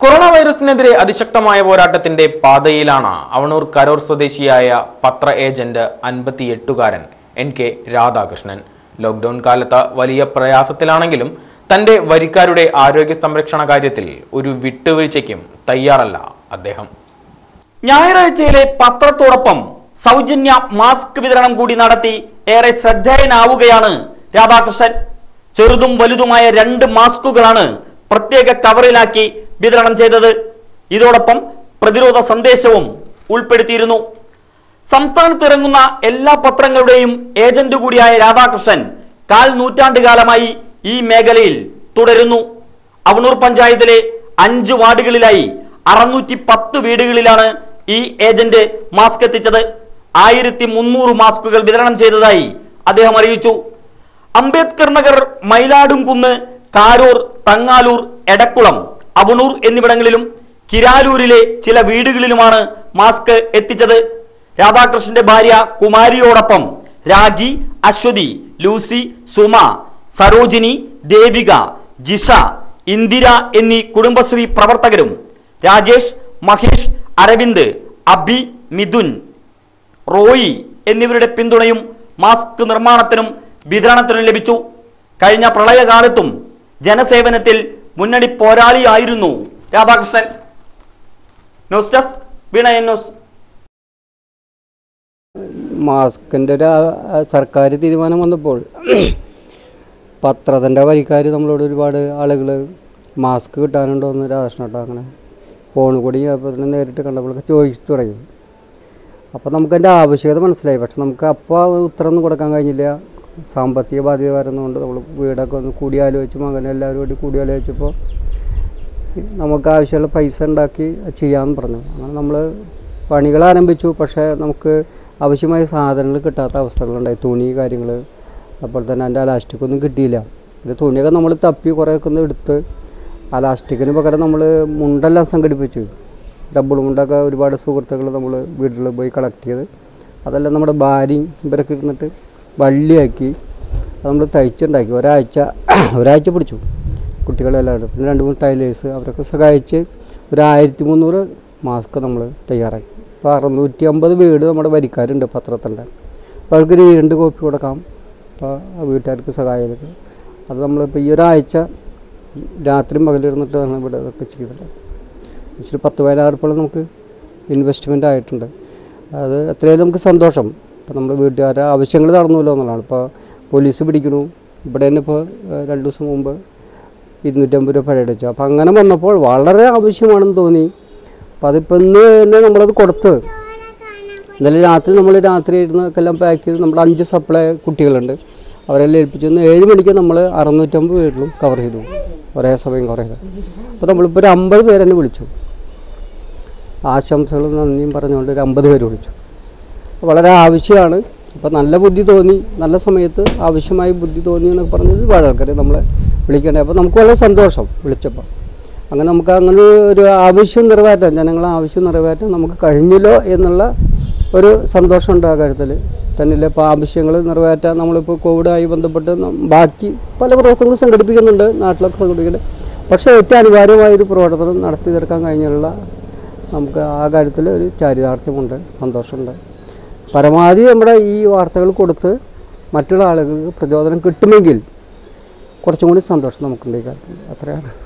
Corona വൈറസിനെതിരെ അതിശക്തമായ പോരാട്ടത്തിന്റെ പാതയിലാണ് അവണൂർ കരൂർ സ്വദേശിയായ പത്ര ഏജന്റ് 58-കാരൻ NK രാധാകൃഷ്ണൻ. ലോക്ക്ഡൌൺ കാലത്ത് വലിയ പ്രയാസത്തിലാണെങ്കിലും തന്റെ വരിക്കാരുടെ ആരോഗ്യ സംരക്ഷണ കാര്യത്തിൽ ഒരു വിട്ടുവീഴ്ചയ്ക്കും തയ്യാറല്ല അദ്ദേഹം. ഞായറാഴ്ചയിലെ പത്രത്തോടൊപ്പം സൗജന്യ മാസ്ക് വിതരണം കൂടി നടത്തി ഏറെ ശ്രദ്ധേയനാവുകയാണ് രാധാകൃഷ്ണൻ. ചെറുതും വലുതുമായ 2 മാസ്കുകളാണ് പ്രത്യേക കവറിലാക്കി വിതരണം ചെയ്തത്. ഇതോടൊപ്പം പ്രതിരോധ സന്ദേശവും ഉൾപ്പെടുത്തിയിരുന്നു. സംസ്ഥാനത്ത് ഇറങ്ങുന്ന എല്ലാ പത്രങ്ങളുടെയും ഏജന്റ് കൂടിയായ രാധാകൃഷ്ണൻ 1/4 നൂറ്റാണ്ടുകാലമായി ഈ മേഖലയിൽ തുടരുന്നു. അവണൂർ പഞ്ചായത്തിലെ 5 വാർഡുകളിലായി 610 വീടുകളിലാണ് ഈ ഏജന്റ് മാസ്ക് എത്തിച്ചത്. 1300 മാസ്കുകൾ വിതരണം ചെയ്തതായി അദ്ദേഹം അറിയിച്ചു. അംബേദ്കർ നഗർ, മയിലാടുംകുന്ന്, കാരൂർ, തങ്ങാലൂർ, എടക്കുളം, അവണൂർ എന്നിവിടങ്ങളിലും കിരാലൂരിലെ ചില വീടുകളിലുമാണ് മാസ്ക് എത്തിച്ചത്. രാധാകൃഷ്ണന്റെ ഭാര്യ കുമാരിയോടൊപ്പം രാഗി, അശ്വതി, ലൂസി, സുമ, സരോജിനി, ദേവിക, ജിഷ, ഇന്ദിര എന്നീ കുടുംബശ്രീ പ്രവർത്തകരും രാജേഷ്, മഹേഷ്, അരവിന്ദ്, അബി, മിഥുൻ, റോയി എന്നിവരുടെ പിന്തുണയും മാസ്ക് നിർമ്മാണത്തിനും വിതരണത്തിനും ലഭിച്ചു. കഴിഞ്ഞ പ്രളയകാലത്തും ജനസേവനത്തിൽ മുന്നണി പോരാളിയായിരുന്നു Radhakrishnan. News desk Veena news. മാസ്കിൻ്റെ ഒരു സർക്കാർ തീരുമാനം വന്നപ്പോൾ പത്രത്തിൻ്റെ വരിക്കാർ നമ്മളോട് ഒരുപാട് ആളുകൾ മാസ്ക് കിട്ടാനുണ്ടോ എന്ന് രാധാകൃഷ്ണൻ അങ്ങനെ ഫോൺ കൂടി അപ്പോൾ തന്നെ നേരിട്ട് കണ്ടപ്പോഴൊക്കെ ചോദിച്ചു തുടങ്ങി. അപ്പോൾ നമുക്കതിൻ്റെ ആവശ്യകത മനസ്സിലായി. പക്ഷെ നമുക്ക് അപ്പോൾ ഉത്തരമൊന്നും കൊടുക്കാൻ കഴിഞ്ഞില്ല. സാമ്പത്തിക ബാധ്യത വരുന്നതുകൊണ്ട് നമ്മൾ വീടൊക്കെ ഒന്ന് കൂടിയാലോചിച്ചു, മകനെ എല്ലാവരും കൂടി കൂടിയാലോചിച്ചപ്പോൾ നമുക്ക് ആവശ്യമുള്ള പൈസ ഉണ്ടാക്കി ചെയ്യാമെന്ന് പറഞ്ഞു. അങ്ങനെ നമ്മൾ പണികൾ ആരംഭിച്ചു. പക്ഷേ നമുക്ക് ആവശ്യമായ സാധനങ്ങൾ കിട്ടാത്ത അവസ്ഥകളുണ്ടായി. തുണി കാര്യങ്ങൾ, അപ്പോൾ തന്നെ അതിൻ്റെ അലാസ്റ്റിക്കൊന്നും കിട്ടിയില്ല. ഒരു തുണിയൊക്കെ നമ്മൾ തപ്പി കുറേയൊക്കെ ഒന്ന് എടുത്ത് അലാസ്റ്റിക്കിന് പകരം നമ്മൾ മുണ്ടെല്ലാം സംഘടിപ്പിച്ചു. ഡബിൾ മുണ്ടൊക്കെ ഒരുപാട് സുഹൃത്തുക്കൾ നമ്മൾ വീട്ടിൽ പോയി കളക്ട് ചെയ്ത് അതെല്ലാം നമ്മുടെ ഭാര്യയും ഇവരൊക്കെ ഇരുന്നിട്ട് വള്ളിയാക്കി അത് നമ്മൾ തയ്ച്ചുണ്ടാക്കി. ഒരാഴ്ച പിടിച്ചു കുട്ടികളെല്ലാം. പിന്നെ 2-3 ടൈലേഴ്സ് അവരൊക്കെ സഹായിച്ച് ഒരു 1300 മാസ്ക് നമ്മൾ തയ്യാറാക്കി. ഇപ്പോൾ 650 വീട് നമ്മുടെ വരിക്കാരുണ്ട് പത്രത്തിൻ്റെ. അപ്പോൾ അവർക്ക് 2 കോപ്പി കൊടുക്കാം. അപ്പോൾ വീട്ടുകാർക്ക് സഹായം അത് നമ്മളിപ്പോൾ ഈ ഒരാഴ്ച രാത്രി പകലിരുന്നിട്ടാണ് ഇവിടെ ഇതൊക്കെ ചെയ്തത്. ഒരു 10,000 ഉറുപ്പിക നമുക്ക് ഇൻവെസ്റ്റ്മെൻ്റ് ആയിട്ടുണ്ട്. അത് എത്രയും നമുക്ക് സന്തോഷം. ഇപ്പോൾ നമ്മൾ വീട്ടുകാരുടെ ആവശ്യങ്ങൾ നടന്നുമല്ലോ എന്നുള്ളതാണ്. ഇപ്പോൾ പോലീസ് പിടിക്കണു. ഇവിടെ തന്നെ ഇപ്പോൾ 2 ദിവസം മുമ്പ് 250 രൂപ പഴയ അടിച്ചു. അപ്പോൾ അങ്ങനെ വന്നപ്പോൾ വളരെ ആവശ്യമാണെന്ന് തോന്നി. അപ്പോൾ അതിപ്പോൾ ഇന്ന് തന്നെ നമ്മളത് കൊടുത്ത് ഇന്നലെ രാത്രി ഇരുന്നൊക്കെല്ലാം പാക്ക് ചെയ്ത് നമ്മൾ 5 സപ്ലൈ കുട്ടികളുണ്ട് അവരെല്ലാം ഏൽപ്പിച്ചു. 7 മണിക്ക് നമ്മൾ 650 വീട്ടിലും കവർ ചെയ്തു, ഒരേ സമയം കവർ ചെയ്തു. അപ്പോൾ നമ്മളിപ്പോൾ ഒരു 50 പേരെന്നെ വിളിച്ചു. ആശംസകളും നന്ദിയും പറഞ്ഞുകൊണ്ട് ഒരു 50 പേര് വിളിച്ചു. വളരെ ആവശ്യമാണ്. അപ്പോൾ നല്ല ബുദ്ധി തോന്നി, നല്ല സമയത്ത് ആവശ്യമായി ബുദ്ധി തോന്നി എന്നൊക്കെ പറഞ്ഞ് ഒരുപാട് ആൾക്കാർ നമ്മളെ വിളിക്കണ്ടേ. അപ്പോൾ നമുക്ക് വളരെ സന്തോഷം വിളിച്ചപ്പോൾ. അങ്ങനെ നമുക്ക് അങ്ങനെ ഒരു ആവശ്യം നിറവേറ്റാൻ, ജനങ്ങളെ ആവശ്യം നിറവേറ്റാൻ നമുക്ക് കഴിഞ്ഞല്ലോ എന്നുള്ള ഒരു സന്തോഷമുണ്ട് ആ കാര്യത്തിൽ തന്നെയില്ല. ഇപ്പോൾ ആവശ്യങ്ങൾ നിറവേറ്റാൻ നമ്മളിപ്പോൾ കോവിഡായി ബന്ധപ്പെട്ട് ബാക്കി പല പ്രവർത്തനങ്ങളും സംഘടിപ്പിക്കുന്നുണ്ട്, നാട്ടിലൊക്കെ സംഘടിപ്പിക്കുന്നുണ്ട്. പക്ഷേ ഏറ്റവും അനിവാര്യമായൊരു പ്രവർത്തനം നടത്തി തീർക്കാൻ കഴിഞ്ഞുള്ള നമുക്ക് ആ കാര്യത്തിൽ ഒരു ചാരിതാർത്ഥ്യമുണ്ട്, സന്തോഷമുണ്ട്. പരമാവധി നമ്മുടെ ഈ വാർത്തകൾ കൊടുത്ത് മറ്റുള്ള ആളുകൾക്ക് പ്രചോദനം കിട്ടുമെങ്കിൽ കുറച്ചും കൂടി സന്തോഷം നമുക്കുണ്ട് ഈ കാര്യത്തിൽ. അത്രയാണ്.